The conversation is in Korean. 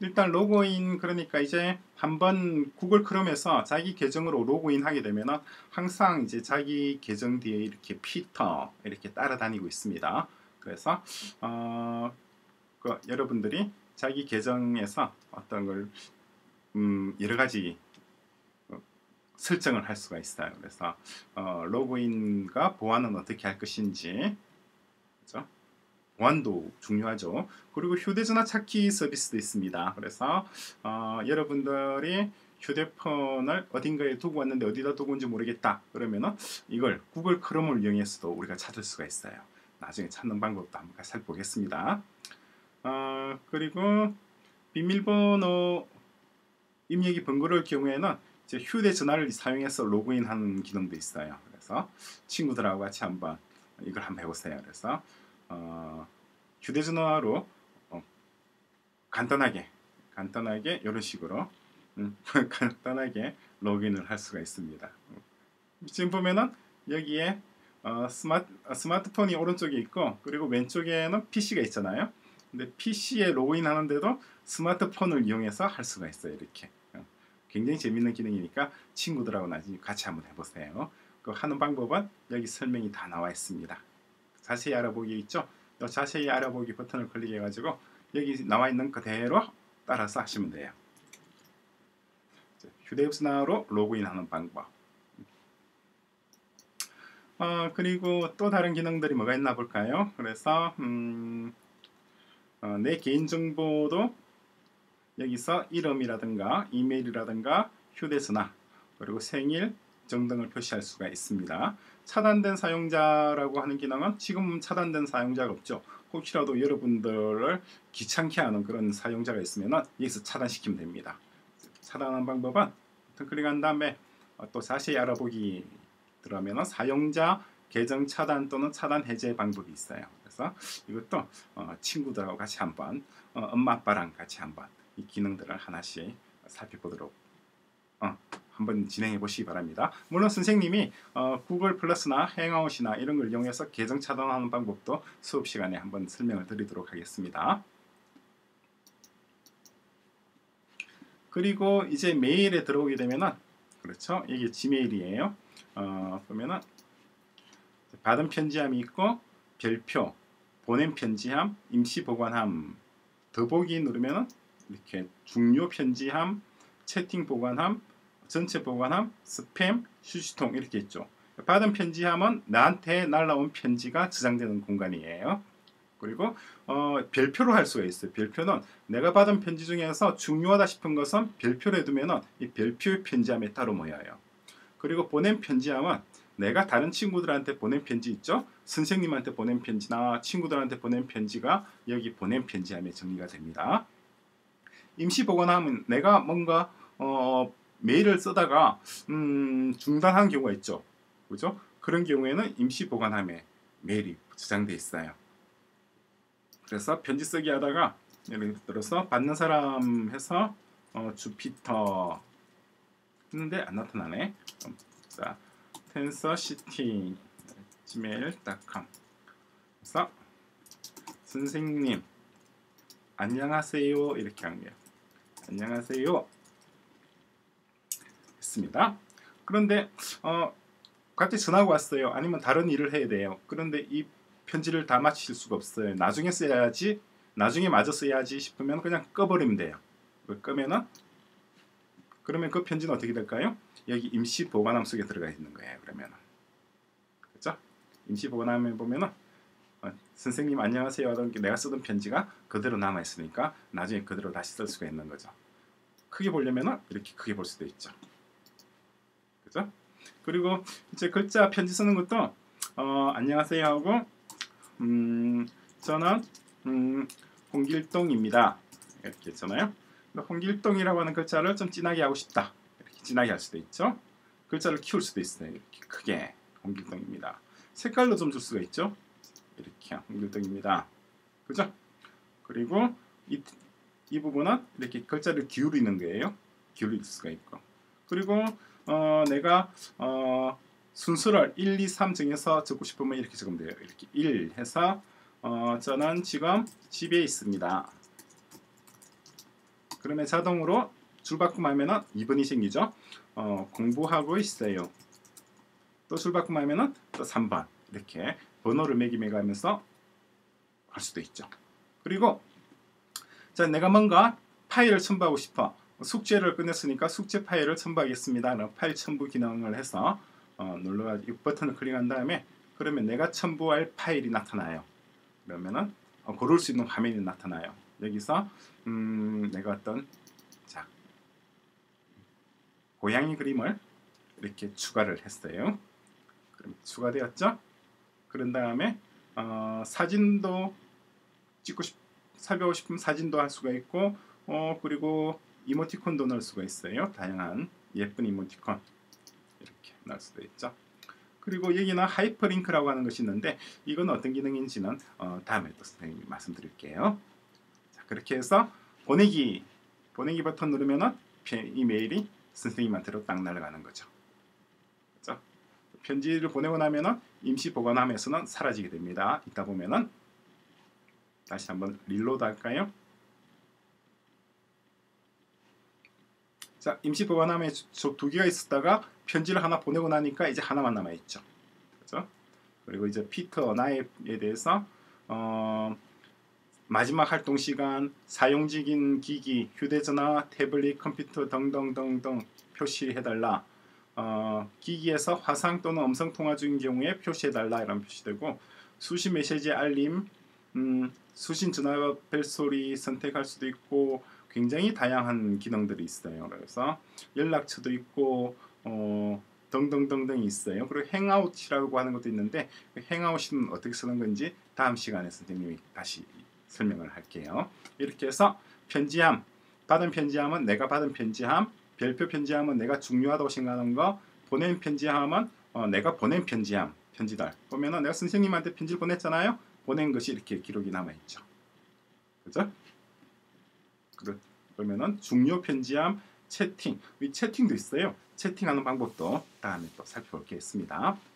일단 로그인, 그러니까 이제 한번 구글 크롬에서 자기 계정으로 로그인 하게 되면은 항상 이제 자기 계정 뒤에 이렇게 피터 이렇게 따라다니고 있습니다. 그래서 여러분들이 자기 계정에서 어떤 걸 여러 가지 설정을 할 수가 있어요. 그래서 로그인과 보안은 어떻게 할 것인지, 그렇죠? 보안도 중요하죠. 그리고 휴대전화 찾기 서비스도 있습니다. 그래서 여러분들이 휴대폰을 어딘가에 두고 왔는데 어디다 두고 온지 모르겠다 그러면은 이걸 구글 크롬을 이용해서도 우리가 찾을 수가 있어요. 나중에 찾는 방법도 한번 살펴보겠습니다. 그리고 비밀번호 입력이 번거로울 경우에는 이제 휴대전화를 사용해서 로그인하는 기능도 있어요. 그래서 친구들하고 같이 한번 이걸 한번 해보세요. 그래서 휴대전화로 간단하게 이런 식으로 간단하게 로그인을 할 수가 있습니다. 지금 보면은 여기에 스마트폰이 오른쪽에 있고, 그리고 왼쪽에는 PC가 있잖아요. 근데 PC에 로그인 하는데도 스마트폰을 이용해서 할 수가 있어요. 이렇게 굉장히 재밌는 기능이니까 친구들하고 나중에 같이 한번 해보세요. 그 하는 방법은 여기 설명이 다 나와 있습니다. 자세히 알아보기 있죠? 자세히 알아보기 버튼을 클릭해 가지고 여기 나와 있는 그대로 따라서 하시면 돼요. 휴대전화로 로그인하는 방법. 그리고 또 다른 기능들이 뭐가 있나 볼까요? 그래서 내 개인정보도 여기서 이름이라든가 이메일이라든가 휴대전화 그리고 생일 등등을 표시할 수가 있습니다. 차단된 사용자라고 하는 기능은 지금 차단된 사용자가 없죠. 혹시라도 여러분들을 귀찮게 하는 그런 사용자가 있으면 여기서 차단시키면 됩니다. 차단하는 방법은 버튼 클릭한 다음에 또 자세히 알아보기 들어가면 사용자 계정 차단 또는 차단 해제 방법이 있어요. 그래서 이것도 친구들하고 같이 한번 엄마 아빠랑 같이 한번 이 기능들을 하나씩 살펴보도록 한번 진행해 보시기 바랍니다. 물론 선생님이 구글 플러스나 행아웃이나 이런 걸 이용해서 계정 차단하는 방법도 수업 시간에 한번 설명을 드리도록 하겠습니다. 그리고 이제 메일에 들어오게 되면은, 그렇죠, 이게 지메일이에요. 보면은 받은 편지함이 있고 별표, 보낸 편지함, 임시 보관함, 더보기 누르면은 이렇게 중요 편지함, 채팅 보관함, 전체 보관함, 스팸, 휴지통 이렇게 있죠. 받은 편지함은 나한테 날라온 편지가 저장되는 공간이에요. 그리고 별표로 할 수가 있어요. 별표는 내가 받은 편지 중에서 중요하다 싶은 것은 별표로 해두면은 이 별표 편지함에 따로 모여요. 그리고 보낸 편지함은 내가 다른 친구들한테 보낸 편지 있죠? 선생님한테 보낸 편지나 친구들한테 보낸 편지가 여기 보낸 편지함에 정리가 됩니다. 임시 보관함은 내가 뭔가 메일을 쓰다가 중단한 경우가 있죠. 그죠? 그런 경우에는 임시 보관함에 메일이 저장돼 있어요. 그래서 편지 쓰기 하다가 예를 들어서 받는 사람 해서 주피터 했는데 안 나타나네. 자, tensorcity gmail.com. 그래서 선생님 안녕하세요 이렇게 한 거예요. 안녕하세요 했습니다. 그런데 갑자기 전화가 왔어요. 아니면 다른 일을 해야 돼요. 그런데 이 편지를 다 마칠 수가 없어요. 나중에 써야지, 나중에 마저 써야지 싶으면 그냥 꺼버리면 돼요. 끄면은 그러면 그 편지는 어떻게 될까요? 여기 임시 보관함 속에 들어가 있는 거예요. 그러면은, 그렇죠? 임시 보관함에 보면은 선생님 안녕하세요 하던 내가 쓰던 편지가 그대로 남아 있으니까 나중에 그대로 다시 쓸 수가 있는 거죠. 크게 보려면은 이렇게 크게 볼 수도 있죠. 그죠? 그리고 이제 글자 편지 쓰는 것도 안녕하세요 하고 저는 홍길동입니다 이렇게 했잖아요. 홍길동이라고 하는 글자를 좀 진하게 하고 싶다 이렇게 진하게 할 수도 있죠. 글자를 키울 수도 있어요. 이렇게 크게 홍길동입니다. 색깔로 좀 줄 수가 있죠. 이렇게 홍길동입니다. 그죠? 그리고 이 부분은 이렇게 글자를 기울이는 거예요. 기울일 수가 있고. 그리고 내가 순서를 1, 2, 3 정해서 적고 싶으면 이렇게 적으면 돼요. 이렇게 1 해서 저는 지금 집에 있습니다. 그러면 자동으로 줄바꿈하면은 2번이 생기죠. 공부하고 있어요. 또 줄바꿈하면은 또 3번 이렇게 번호를 매김해가면서 할 수도 있죠. 그리고 자, 내가 뭔가 파일을 첨부하고 싶어. 숙제를 끝냈으니까 숙제 파일을 첨부하겠습니다. 파일 첨부 기능을 해서 눌러가지고 버튼을 클릭한 다음에 그러면 내가 첨부할 파일이 나타나요. 그러면은 고를 수 있는 화면이 나타나요. 여기서 내가 어떤 자 고양이 그림을 이렇게 추가를 했어요. 그럼 추가되었죠? 그런 다음에 사진도 살펴보고 싶으면 사진도 할 수가 있고 그리고 이모티콘도 넣을 수가 있어요. 다양한 예쁜 이모티콘 이렇게 넣을 수도 있죠. 그리고 여기는 하이퍼링크라고 하는 것이 있는데 이건 어떤 기능인지는 다음에 또 선생님이 말씀드릴게요. 자, 그렇게 해서 보내기 버튼 누르면은 이메일이 선생님한테로 딱 날아가는 거죠. 그렇죠? 편지를 보내고 나면은 임시 보관함에서는 사라지게 됩니다. 이따 보면은 다시 한번 릴로드 할까요? 자, 임시 보관함에 두 개가 있었다가 편지를 하나 보내고 나니까 이제 하나만 남아 있죠. 그렇죠? 그리고 이제 피터 나에 대해서 마지막 활동 시간, 사용직인 기기, 휴대전화, 태블릿, 컴퓨터 등등등등 표시해달라. 기기에서 화상 또는 음성 통화 중인 경우에 표시해달라 이런 표시되고 수신 메시지 알림, 수신 전화 벨소리 선택할 수도 있고 굉장히 다양한 기능들이 있어요. 그래서 연락처도 있고 등등등등 있어요. 그리고 행아웃이라고 하는 것도 있는데 행아웃은 어떻게 쓰는 건지 다음 시간에 선생님이 다시 설명을 할게요. 이렇게 해서 편지함, 받은 편지함은 내가 받은 편지함, 별표 편지함은 내가 중요하다고 생각하는 거, 보낸 편지함은 내가 보낸 편지함, 편지들 보면은 내가 선생님한테 편지를 보냈잖아요. 보낸 것이 이렇게 기록이 남아있죠. 그죠? 그러면은 중요 편지함, 채팅, 이 채팅도 있어요. 채팅하는 방법도 다음에 또 살펴보겠습니다.